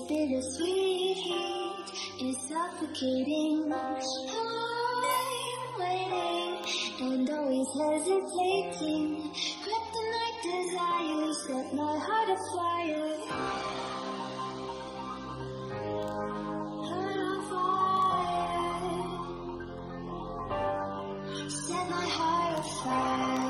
bittersweet heat is suffocating. I'm waiting and always hesitating. Kryptonite desires set my heart afire. Heart on fire. Set my heart afire.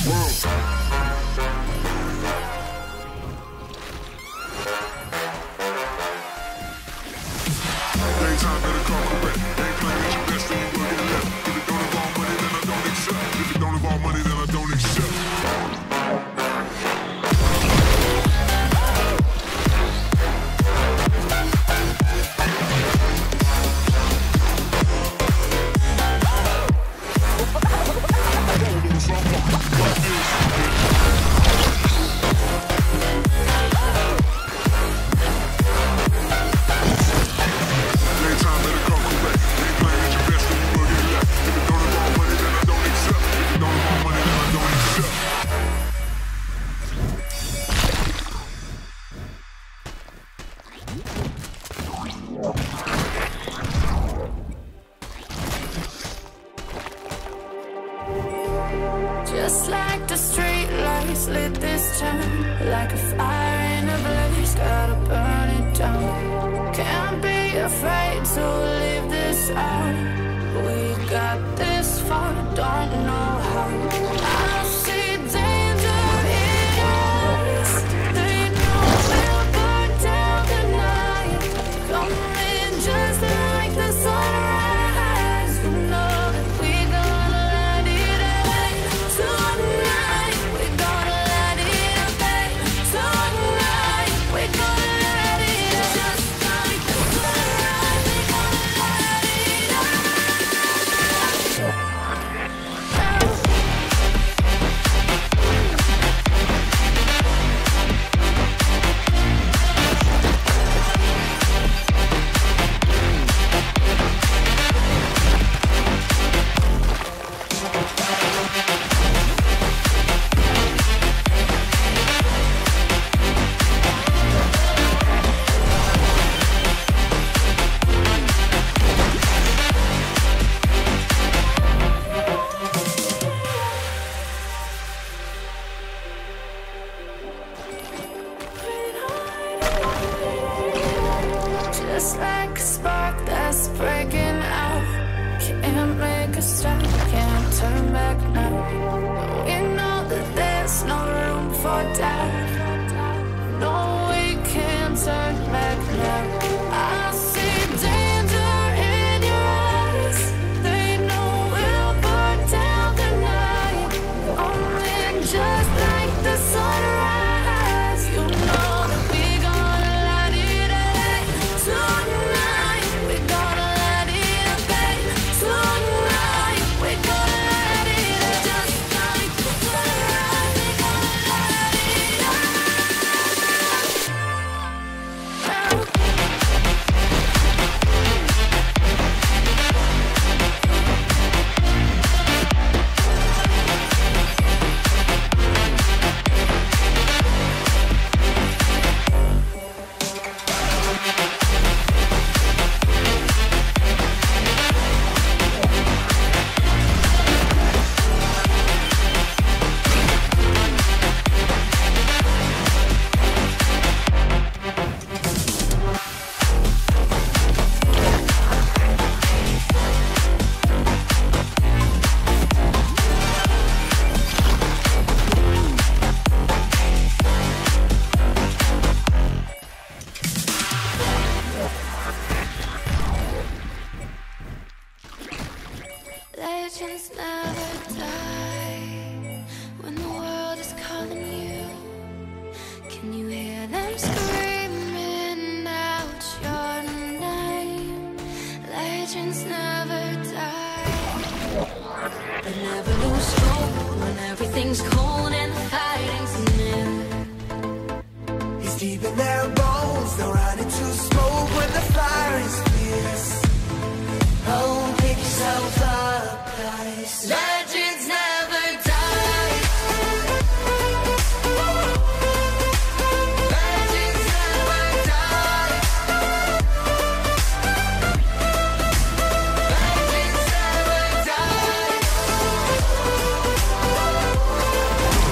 Just like the street lights lit this town, like a fire in a blaze, gotta burn it down. Can't be afraid to leave this out. We got this far, don't know how. I see danger in your eyes. They know we'll burn down the night. Coming just like the sunrise. You know that we gonna light it up tonight. We gonna light it up tonight. We gonna light it up just like the sunrise. We gonna light it up. Just like a spark that's breaking out. Can't make a stop, can't turn back now. We know that there's no room for doubt. No, we can't turn back now. I see danger in your eyes. They know we'll burn down the night. Coming just like the sunrise. You know that we gonna light it up tonight. We gonna light it up tonight. We gonna light it up just like the sunrise. We gonna light it up. Legends never die when the world is calling you. Can you hear them screaming out your name? Legends never die. They never lose hope when everything's cold and the fighting's near. It's deep in their bones, they'll run into smoke when the fire is fierce. Oh, pick yourself up, guys. Legends never die. Legends never die. Legends never die.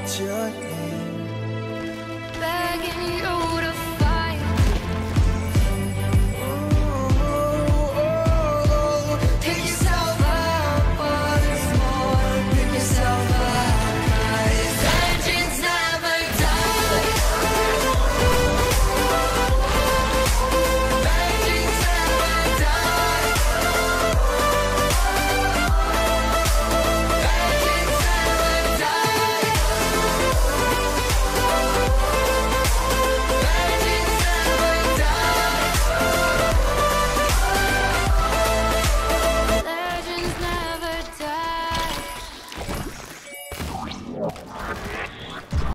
just